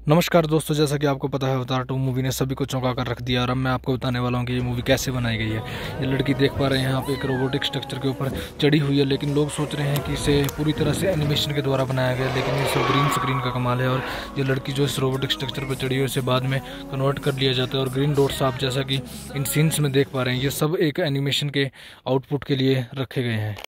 नमस्कार दोस्तों, जैसा कि आपको पता है अवतार 2 मूवी ने सभी को चौंका कर रख दिया और अब मैं आपको बताने वाला हूँ कि ये मूवी कैसे बनाई गई है। ये लड़की देख पा रहे हैं यहाँ पे एक रोबोटिक स्ट्रक्चर के ऊपर चढ़ी हुई है, लेकिन लोग सोच रहे हैं कि इसे पूरी तरह से एनिमेशन के द्वारा बनाया गया, लेकिन ये सब ग्रीन स्क्रीन का कमाल है। और ये लड़की जो इस रोबोटिक स्ट्रक्चर पर चढ़ी हुई है इसे बाद में कन्वर्ट कर लिया जाता है और ग्रीन डॉट्स आप जैसा कि इन सीन्स में देख पा रहे हैं ये सब एक एनिमेशन के आउटपुट के लिए रखे गए हैं।